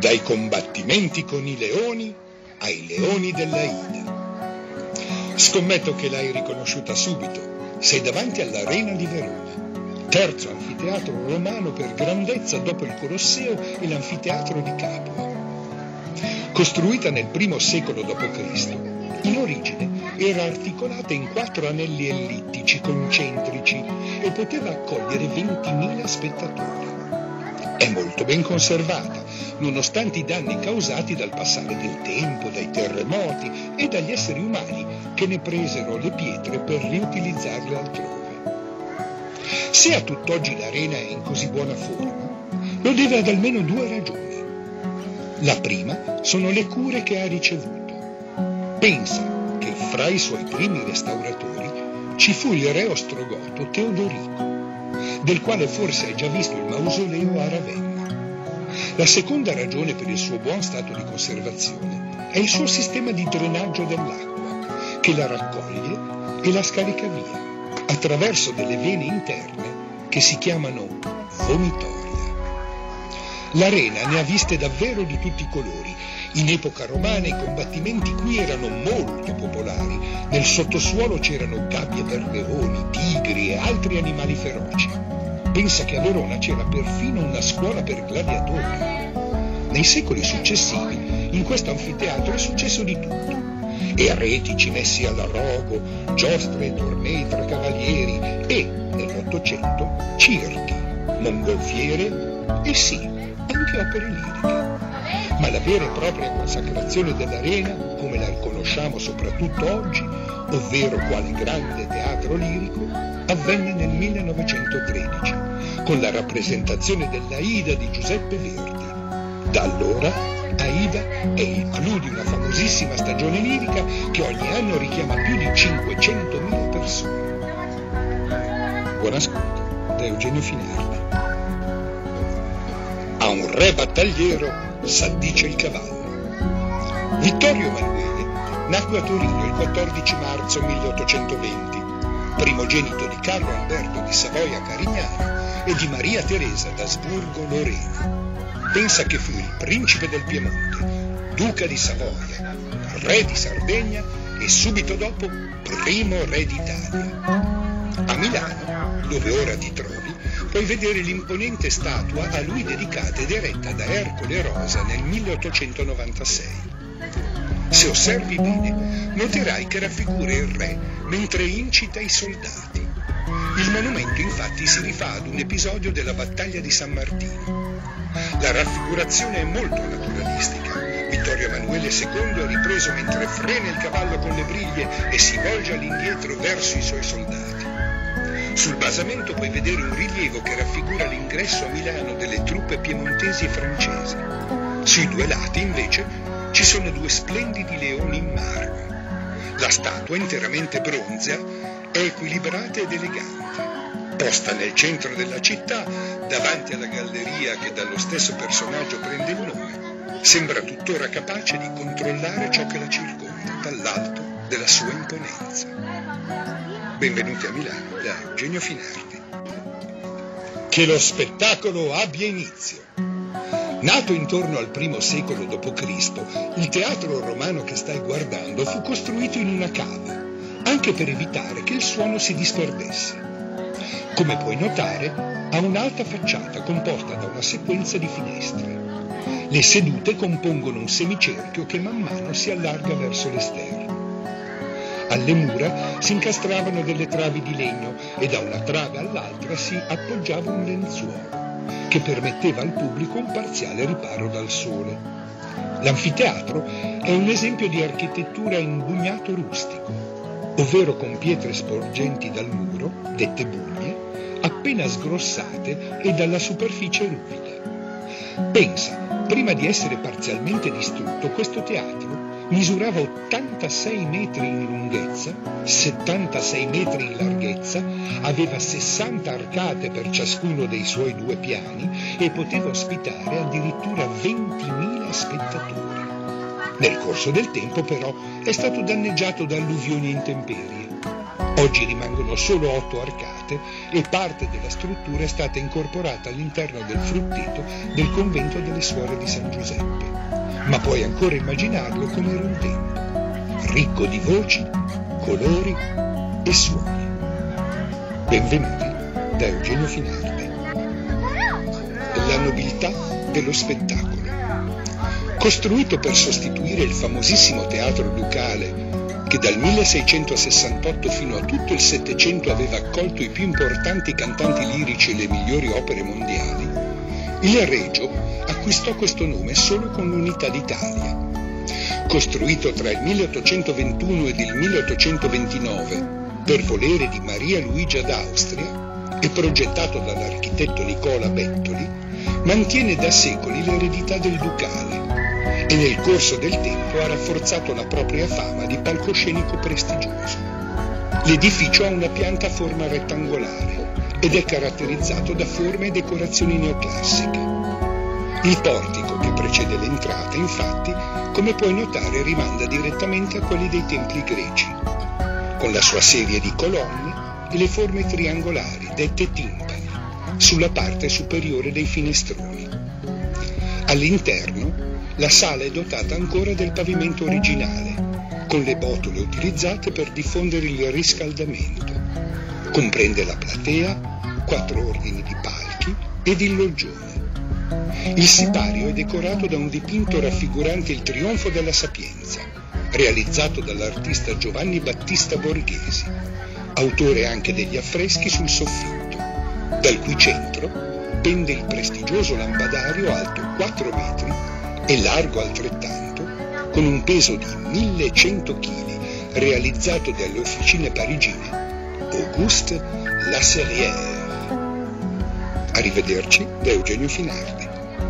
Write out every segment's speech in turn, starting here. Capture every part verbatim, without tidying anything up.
dai combattimenti con i leoni ai leoni dell'Aida. Scommetto che l'hai riconosciuta subito. Sei davanti all'Arena di Verona, terzo anfiteatro romano per grandezza dopo il Colosseo e l'anfiteatro di Capua. Costruita nel primo secolo dopo Cristo, in origine era articolata in quattro anelli ellittici concentrici e poteva accogliere ventimila spettatori. È molto ben conservata, nonostante i danni causati dal passare del tempo, dai terremoti e dagli esseri umani che ne presero le pietre per riutilizzarle altrove. Se a tutt'oggi l'Arena è in così buona forma, lo deve ad almeno due ragioni. La prima sono le cure che ha ricevuto. Pensa che fra i suoi primi restauratori ci fu il re ostrogoto Teodorico, del quale forse hai già visto il mausoleo a Ravenna. La seconda ragione per il suo buon stato di conservazione è il suo sistema di drenaggio dell'acqua, che la raccoglie e la scarica via, attraverso delle vene interne che si chiamano vomitoria. L'Arena ne ha viste davvero di tutti i colori. In epoca romana i combattimenti qui erano molto popolari. Nel sottosuolo c'erano gabbie per leoni, tigri e altri animali feroci. Pensa che a Verona c'era perfino una scuola per gladiatori. Nei secoli successivi in questo anfiteatro è successo di tutto. Eretici messi alla rogo, giostre e tornei tra cavalieri e, nell'Ottocento, circhi, mongolfiere e sì, anche opere liriche. Ma la vera e propria consacrazione dell'Arena, come la riconosciamo soprattutto oggi, ovvero quale grande teatro lirico, avvenne nel millenovecentotredici, con la rappresentazione dell'Aida di Giuseppe Verdi. Da allora Aida è il clou di una famosissima stagione lirica che ogni anno richiama più di cinquecentomila persone. Buon ascolto da Eugenio Finardi. A un re battagliero s'addice il cavallo. Vittorio Emanuele nacque a Torino il quattordici marzo milleottocentoventi, primogenito di Carlo Alberto di Savoia-Carignano e di Maria Teresa d'Asburgo-Lorena. Pensa che fu il principe del Piemonte, duca di Savoia, re di Sardegna e subito dopo primo re d'Italia. A Milano, dove ora ti trovi, puoi vedere l'imponente statua a lui dedicata ed eretta da Ercole Rosa nel milleottocentonovantasei. Se osservi bene, noterai che raffigura il re mentre incita i soldati. Il monumento infatti si rifà ad un episodio della battaglia di San Martino. La raffigurazione è molto naturalistica. Vittorio Emanuele secondo è ripreso mentre frena il cavallo con le briglie e si volge all'indietro verso i suoi soldati. Sul basamento puoi vedere un rilievo che raffigura l'ingresso a Milano delle truppe piemontesi e francesi. Sui due lati, invece, ci sono due splendidi leoni in marmo. La statua, interamente bronzea, è equilibrata ed elegante. Posta nel centro della città, davanti alla galleria che dallo stesso personaggio prende il nome, sembra tuttora capace di controllare ciò che la circonda dall'alto della sua imponenza. Benvenuti a Milano da Eugenio Finardi. Che lo spettacolo abbia inizio. Nato intorno al primo secolo dopo Cristo, il teatro romano che stai guardando fu costruito in una cava, anche per evitare che il suono si disperdesse. Come puoi notare, ha un'alta facciata composta da una sequenza di finestre. Le sedute compongono un semicerchio che man mano si allarga verso l'esterno. Alle mura si incastravano delle travi di legno e da una trave all'altra si appoggiava un lenzuolo che permetteva al pubblico un parziale riparo dal sole. L'anfiteatro è un esempio di architettura in bugnato rustico, ovvero con pietre sporgenti dal muro, dette bugne, appena sgrossate e dalla superficie ruvida. Pensa, prima di essere parzialmente distrutto, questo teatro misurava ottantasei metri in lunghezza, settantasei metri in larghezza, aveva sessanta arcate per ciascuno dei suoi due piani e poteva ospitare addirittura ventimila spettatori. Nel corso del tempo, però, è stato danneggiato da alluvioni e intemperie. Oggi rimangono solo otto arcate rinnovate e parte della struttura è stata incorporata all'interno del fruttito del convento delle Suore di San Giuseppe. Ma puoi ancora immaginarlo come era un tempo, ricco di voci, colori e suoni. Benvenuti da Eugenio Finardi. La nobiltà dello spettacolo. Costruito per sostituire il famosissimo teatro ducale che dal milleseicentosessantotto fino a tutto il Settecento aveva accolto i più importanti cantanti lirici e le migliori opere mondiali, il Regio acquistò questo nome solo con l'Unità d'Italia. Costruito tra il milleottocentoventuno ed il milleottocentoventinove per volere di Maria Luigia d'Austria e progettato dall'architetto Nicola Bettoli, mantiene da secoli l'eredità del ducale e nel corso del tempo ha rafforzato la propria fama di palcoscenico prestigioso. L'edificio ha una pianta a forma rettangolare ed è caratterizzato da forme e decorazioni neoclassiche. Il portico che precede l'entrata, infatti, come puoi notare, rimanda direttamente a quelli dei templi greci, con la sua serie di colonne e le forme triangolari, dette timpani, sulla parte superiore dei finestroni. All'interno, la sala è dotata ancora del pavimento originale, con le botole utilizzate per diffondere il riscaldamento. Comprende la platea, quattro ordini di palchi ed il loggione. Il sipario è decorato da un dipinto raffigurante il trionfo della Sapienza, realizzato dall'artista Giovanni Battista Borghesi, autore anche degli affreschi sul soffitto, dal cui centro pende il prestigioso lampadario alto quattro metri e largo altrettanto, con un peso di millecento chili, realizzato dalle officine parigine Auguste Lacellière. Arrivederci da Eugenio Finardi.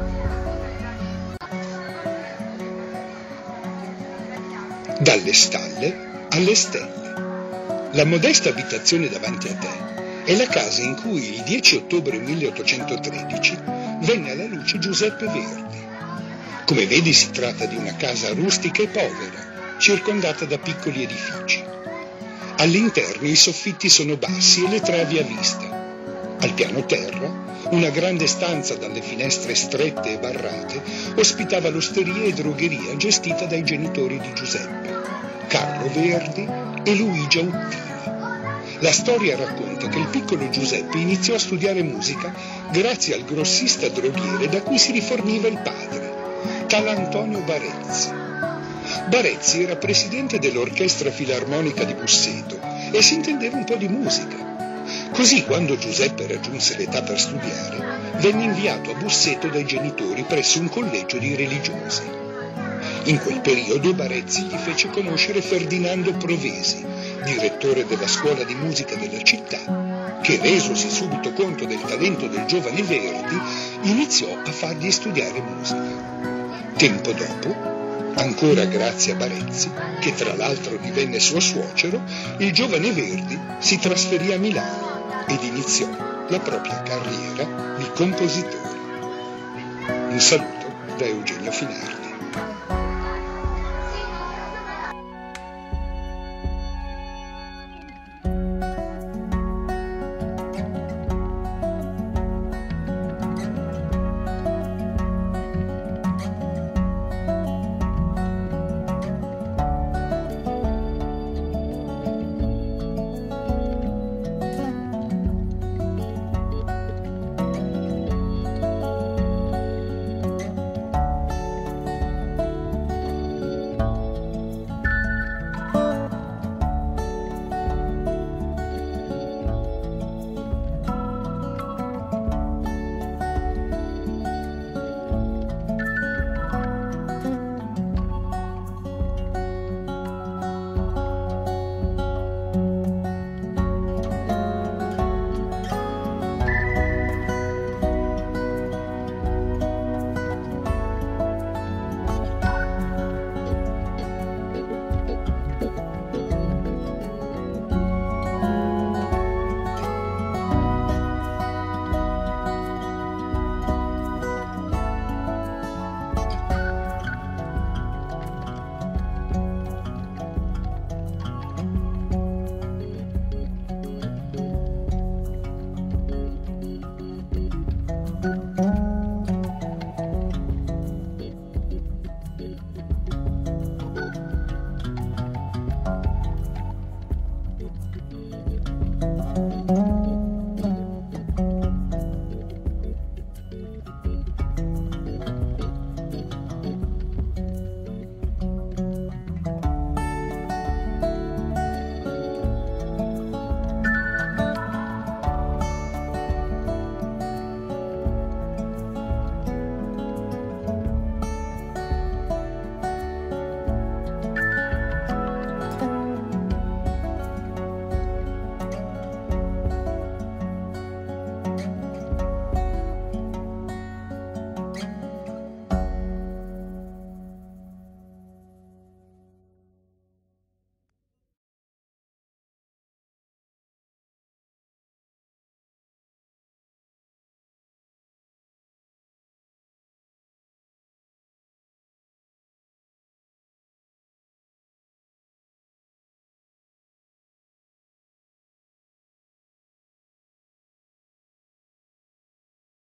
Dalle stalle alle stelle. La modesta abitazione davanti a te è la casa in cui il dieci ottobre milleottocentotredici venne alla luce Giuseppe Verdi. Come vedi, si tratta di una casa rustica e povera, circondata da piccoli edifici. All'interno i soffitti sono bassi e le travi a vista. Al piano terra, una grande stanza dalle finestre strette e barrate ospitava l'osteria e drogheria gestita dai genitori di Giuseppe, Carlo Verdi e Luigia Uttini. La storia racconta che il piccolo Giuseppe iniziò a studiare musica grazie al grossista droghiere da cui si riforniva il padre, tal Antonio Barezzi. Barezzi era presidente dell'Orchestra Filarmonica di Busseto e si intendeva un po' di musica. Così, quando Giuseppe raggiunse l'età per studiare, venne inviato a Busseto dai genitori presso un collegio di religiosi. In quel periodo Barezzi gli fece conoscere Ferdinando Provesi, direttore della scuola di musica della città, che, resosi subito conto del talento del giovane Verdi, iniziò a fargli studiare musica. Tempo dopo, ancora grazie a Barezzi, che tra l'altro divenne suo suocero, il giovane Verdi si trasferì a Milano ed iniziò la propria carriera di compositore. Un saluto da Eugenio Finardi.